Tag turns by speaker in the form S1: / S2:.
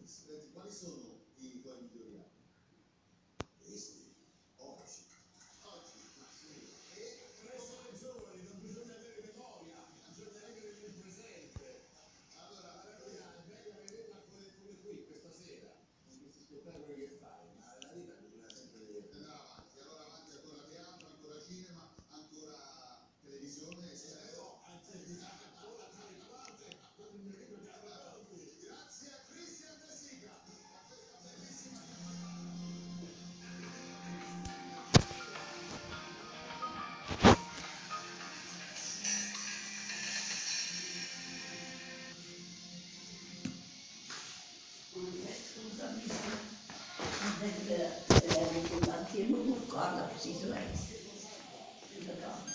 S1: Senti, quali sono i tuoi migliori anni? Questi? Oggi. Oggi? Sì. E restano giovani, non bisogna avere memoria, bisogna vivere nel presente. Allora, Maria, è meglio vederla come qui, questa sera, con questi spettacoli che fai, ma la vita bisogna sempre andare avanti. Allora avanti, ancora teatro, ancora cinema, ancora televisione, no, anzi, ancora telecronache, con il mio libro già avanti. Grazie a Christian De Sica, a questa bellissima
S2: scusami, guarda, precies wijs. Inderdaad.